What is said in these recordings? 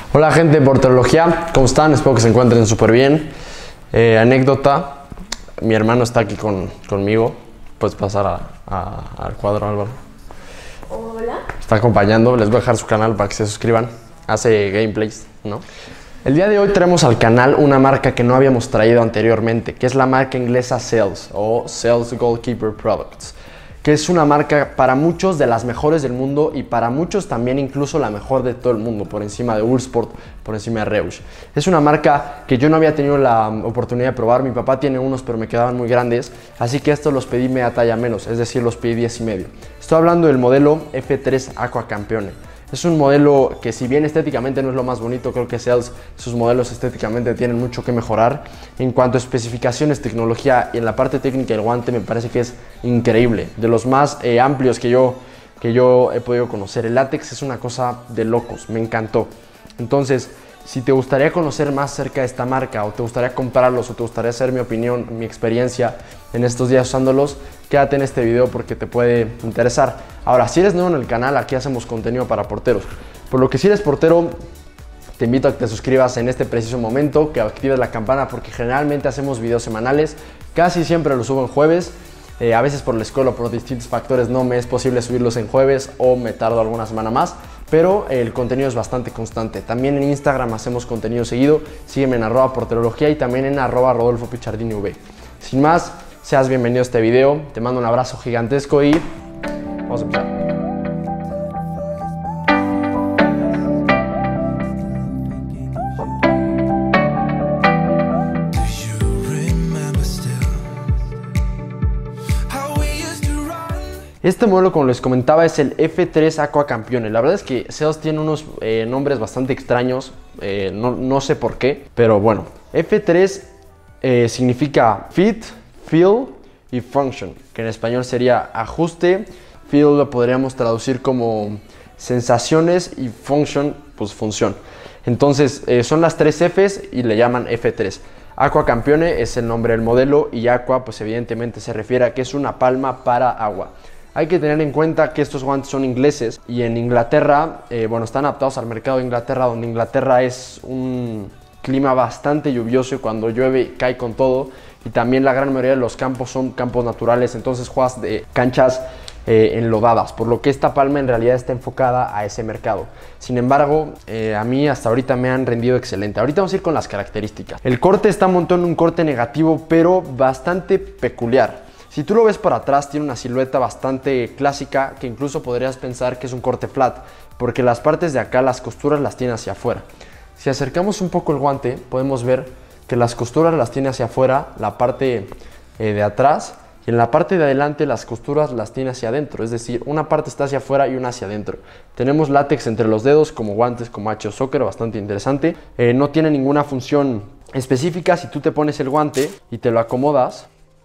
Hola gente de Porterología, ¿cómo están? Espero que se encuentren súper bien. Anécdota, mi hermano está aquí conmigo. Puedes pasar al cuadro, Álvaro. Hola. Está acompañando, les voy a dejar su canal para que se suscriban. Hace gameplays, ¿no? El día de hoy traemos al canal una marca que no habíamos traído anteriormente, que es la marca inglesa Cells o Cells Goalkeeper Products, que es una marca para muchos de las mejores del mundo y para muchos también incluso la mejor de todo el mundo, por encima de Uhlsport, por encima de Reusch. Es una marca que yo no había tenido la oportunidad de probar. Mi papá tiene unos, pero me quedaban muy grandes, así que estos los pedí media talla menos, es decir, los pedí 10,5. Estoy hablando del modelo F3 Aqua Campione. Es un modelo que, si bien estéticamente no es lo más bonito, creo que Cells, sus modelos estéticamente tienen mucho que mejorar. En cuanto a especificaciones, tecnología y en la parte técnica del guante, me parece que es increíble. De los más amplios que yo he podido conocer. El látex es una cosa de locos, me encantó. Entonces, si te gustaría conocer más acerca de esta marca, o te gustaría comprarlos, o te gustaría saber mi opinión, mi experiencia en estos días usándolos, quédate en este video porque te puede interesar. Ahora, si eres nuevo en el canal, aquí hacemos contenido para porteros. Por lo que si eres portero, te invito a que te suscribas en este preciso momento, que actives la campana porque generalmente hacemos videos semanales. Casi siempre los subo en jueves. A veces por la escuela o por distintos factores no me es posible subirlos en jueves o me tardo alguna semana más, pero el contenido es bastante constante. También en Instagram hacemos contenido seguido. Sígueme en @porterología y también en @RodolfoPichardiniV. Sin más, seas bienvenido a este video. Te mando un abrazo gigantesco y vamos a empezar. Este modelo, como les comentaba, es el F3 Aqua Campione. La verdad es que Cells tiene unos nombres bastante extraños, no sé por qué, pero bueno. F3 significa Fit, Feel y Function, que en español sería ajuste. Feel lo podríamos traducir como sensaciones y Function, pues función. Entonces son las tres Fs y le llaman F3. Aqua Campione es el nombre del modelo y Aqua pues evidentemente se refiere a que es una palma para agua. Hay que tener en cuenta que estos guantes son ingleses y en Inglaterra, bueno, están adaptados al mercado de Inglaterra, donde Inglaterra es un clima bastante lluvioso y cuando llueve cae con todo, y también la gran mayoría de los campos son campos naturales, entonces juegas de canchas enlodadas, por lo que esta palma en realidad está enfocada a ese mercado. Sin embargo, a mí hasta ahorita me han rendido excelente. Ahorita vamos a ir con las características. El corte está montado en un corte negativo, pero bastante peculiar. Si tú lo ves por atrás, tiene una silueta bastante clásica, que incluso podrías pensar que es un corte flat, porque las partes de acá, las costuras las tiene hacia afuera. Si acercamos un poco el guante, podemos ver que las costuras las tiene hacia afuera, la parte de atrás, y en la parte de adelante las costuras las tiene hacia adentro, es decir, una parte está hacia afuera y una hacia adentro. Tenemos látex entre los dedos, como guantes, como H o soccer, bastante interesante. No tiene ninguna función específica. Si tú te pones el guante y te lo acomodas,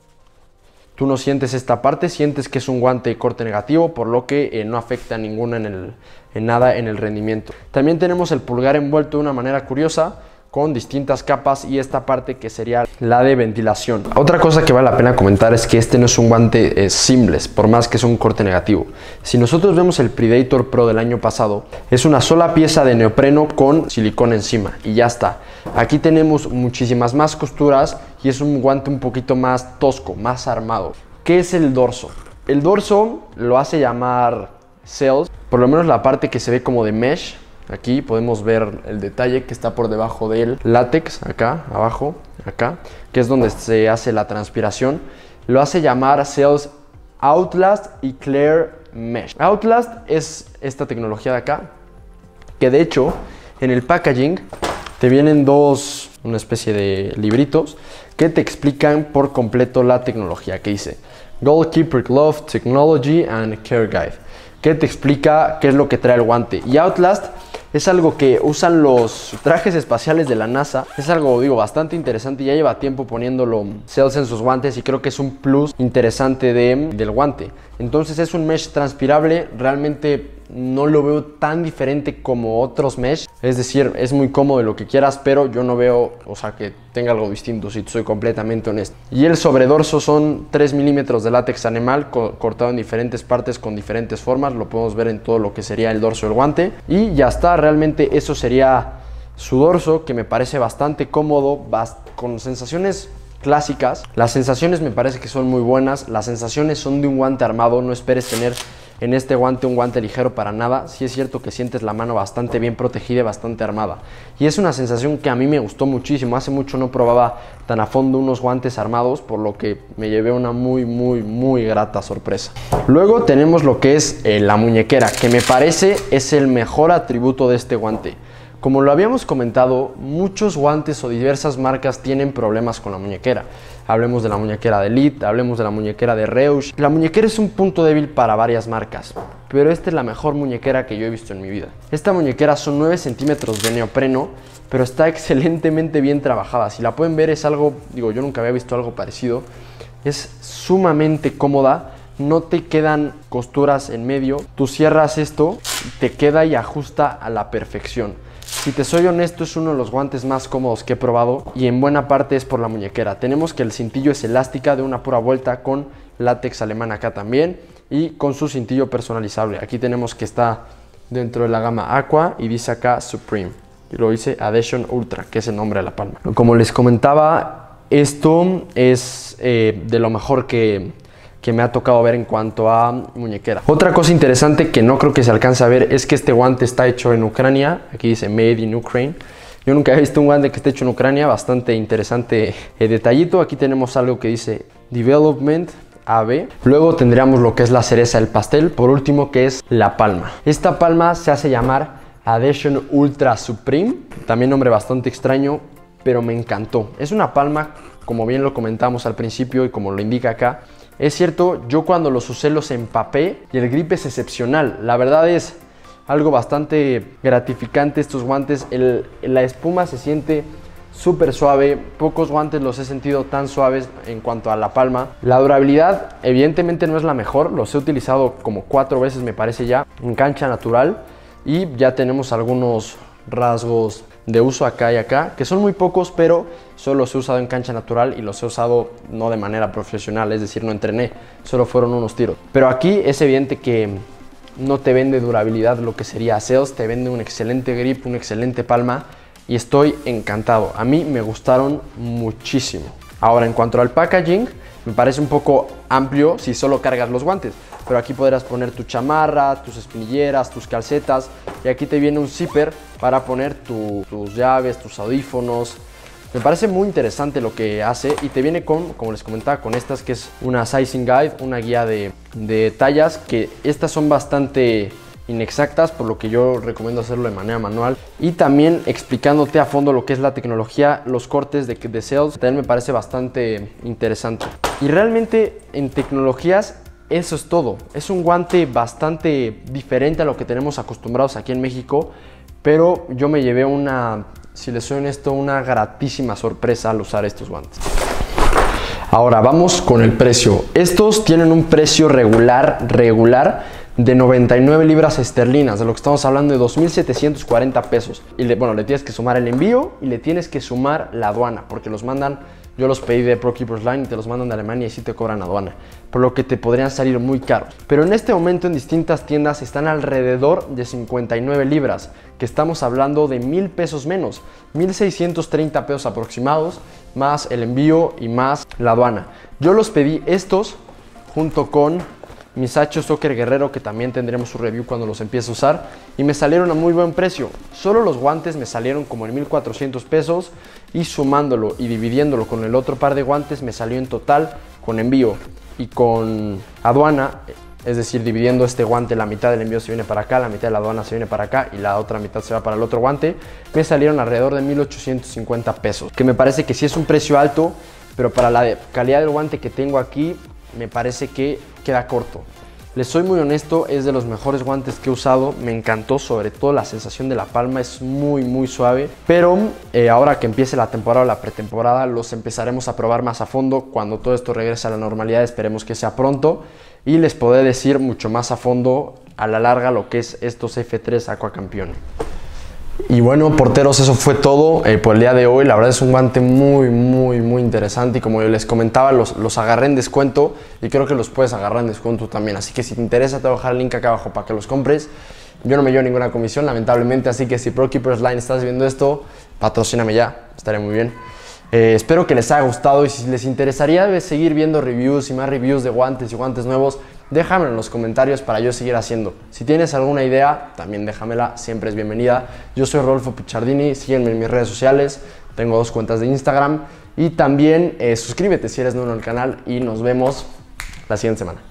tú no sientes esta parte, sientes que es un guante de corte negativo, por lo que no afecta en nada en el rendimiento. También tenemos el pulgar envuelto de una manera curiosa, con distintas capas, y esta parte que sería la de ventilación. Otra cosa que vale la pena comentar es que este no es un guante seamless, por más que es un corte negativo. Si nosotros vemos el Predator Pro del año pasado, es una sola pieza de neopreno con silicón encima y ya está. Aquí tenemos muchísimas más costuras y es un guante un poquito más tosco, más armado. ¿Qué es el dorso? El dorso lo hace llamar Cells, por lo menos la parte que se ve como de mesh. Aquí podemos ver el detalle que está por debajo del látex, acá, abajo, acá, que es donde se hace la transpiración. Lo hace llamar Cells Outlast y Clear Mesh. Outlast es esta tecnología de acá, que de hecho en el packaging te vienen una especie de libritos que te explican por completo la tecnología, que dice Goalkeeper Glove Technology and Care Guide, que te explica qué es lo que trae el guante. Y Outlast es algo que usan los trajes espaciales de la NASA. Es algo, digo, bastante interesante. Ya lleva tiempo poniéndolo Cells en sus guantes y creo que es un plus interesante del guante. Entonces es un mesh transpirable. Realmente no lo veo tan diferente como otros mesh. Es decir, es muy cómodo, lo que quieras, pero yo no veo, o sea, que tenga algo distinto, si soy completamente honesto. Y el sobredorso son 3 milímetros de látex animal cortado en diferentes partes con diferentes formas. Lo podemos ver en todo lo que sería el dorso del guante. Y ya está, realmente eso sería su dorso, que me parece bastante cómodo, con sensaciones clásicas. Las sensaciones me parece que son muy buenas. Las sensaciones son de un guante armado. No esperes tener en este guante un guante ligero para nada. Sí es cierto que sientes la mano bastante bien protegida y bastante armada. Y es una sensación que a mí me gustó muchísimo. Hace mucho no probaba tan a fondo unos guantes armados, por lo que me llevé una muy grata sorpresa. Luego tenemos lo que es la muñequera, que me parece es el mejor atributo de este guante. Como lo habíamos comentado, muchos guantes o diversas marcas tienen problemas con la muñequera. Hablemos de la muñequera de Elite, hablemos de la muñequera de Reusch. La muñequera es un punto débil para varias marcas, pero esta es la mejor muñequera que yo he visto en mi vida. Esta muñequera son 9 centímetros de neopreno, pero está excelentemente bien trabajada. Si la pueden ver, es algo, yo nunca había visto algo parecido. Es sumamente cómoda, no te quedan costuras en medio. Tú cierras esto, te queda y ajusta a la perfección. Si te soy honesto, es uno de los guantes más cómodos que he probado y en buena parte es por la muñequera. Tenemos que el cintillo es elástica de una pura vuelta con látex alemán acá también y con su cintillo personalizable. Aquí tenemos que está dentro de la gama Aqua y dice acá Supreme. Y lo dice Adhesion Ultra, que es el nombre de la palma. Como les comentaba, esto es de lo mejor que me ha tocado ver en cuanto a muñequera. Otra cosa interesante que no creo que se alcance a ver es que este guante está hecho en Ucrania. Aquí dice Made in Ukraine. Yo nunca he visto un guante que esté hecho en Ucrania. Bastante interesante detallito. Aquí tenemos algo que dice Development AB. Luego tendríamos lo que es la cereza del pastel. Por último, que es la palma. Esta palma se hace llamar Adhesion Ultra Supreme. También nombre bastante extraño, pero me encantó. Es una palma, como bien lo comentamos al principio y como lo indica acá. Es cierto, yo cuando los usé los empapé y el grip es excepcional. La verdad es algo bastante gratificante estos guantes. La espuma se siente súper suave. Pocos guantes los he sentido tan suaves en cuanto a la palma. La durabilidad evidentemente no es la mejor. Los he utilizado como 4 veces me parece ya en cancha natural. Y ya tenemos algunos rasgos de uso acá y acá, que son muy pocos, pero solo los he usado en cancha natural y los he usado no de manera profesional, es decir, no entrené, solo fueron unos tiros. Pero aquí es evidente que no te vende durabilidad lo que sería Aceos, te vende un excelente grip, una excelente palma y estoy encantado. A mí me gustaron muchísimo. Ahora, en cuanto al packaging, me parece un poco amplio si solo cargas los guantes, pero aquí podrás poner tu chamarra, tus espinilleras, tus calcetas y aquí te viene un zipper para poner tus llaves, tus audífonos. Me parece muy interesante lo que hace y te viene con, como les comentaba, con estas que es una sizing guide, una guía de tallas, que estas son bastante inexactas, por lo que yo recomiendo hacerlo de manera manual. Y también explicándote a fondo lo que es la tecnología, los cortes de Aceos, también me parece bastante interesante. Y realmente en tecnologías eso es todo. Es un guante bastante diferente a lo que tenemos acostumbrados aquí en México, pero yo me llevé si les soy honesto, una gratísima sorpresa al usar estos guantes. Ahora vamos con el precio. Estos tienen un precio regular de 99 libras esterlinas, de lo que estamos hablando de 2,740 pesos. Y le tienes que sumar el envío y le tienes que sumar la aduana, porque los mandan, yo los pedí de Pro Keepers Line y te los mandan de Alemania y sí te cobran aduana, por lo que te podrían salir muy caros. Pero en este momento en distintas tiendas están alrededor de 59 libras, que estamos hablando de 1,000 pesos menos, 1,630 pesos aproximados, más el envío y más la aduana. Yo los pedí estos junto con mis H Soccer Guerrero, que también tendremos su review cuando los empiece a usar, y me salieron a muy buen precio. Solo los guantes me salieron como en 1,400 pesos y sumándolo y dividiéndolo con el otro par de guantes me salió en total con envío y con aduana, es decir, dividiendo este guante, la mitad del envío se viene para acá, la mitad de la aduana se viene para acá y la otra mitad se va para el otro guante, me salieron alrededor de 1,850 pesos, que me parece que sí es un precio alto, pero para la calidad del guante que tengo aquí me parece que queda corto. Les soy muy honesto, es de los mejores guantes que he usado, me encantó, sobre todo la sensación de la palma, es muy suave, pero ahora que empiece la temporada o la pretemporada los empezaremos a probar más a fondo cuando todo esto regrese a la normalidad, esperemos que sea pronto, y les podré decir mucho más a fondo a la larga lo que es estos F3 Aqua Campione. Y bueno, porteros, eso fue todo por el día de hoy. La verdad es un guante muy interesante y como yo les comentaba, los agarré en descuento y creo que los puedes agarrar en descuento también. Así que si te interesa, te voy a dejar el link acá abajo para que los compres. Yo no me llevo ninguna comisión, lamentablemente, así que si Pro Keepers Line estás viendo esto, patrocíname ya, estaría muy bien. Espero que les haya gustado y si les interesaría seguir viendo reviews y más reviews de guantes y guantes nuevos, déjamelo en los comentarios para yo seguir haciendo. Si tienes alguna idea, también déjamela, siempre es bienvenida. Yo soy Rodolfo Pichardini, sígueme en mis redes sociales, tengo 2 cuentas de Instagram y también suscríbete si eres nuevo en el canal y nos vemos la siguiente semana.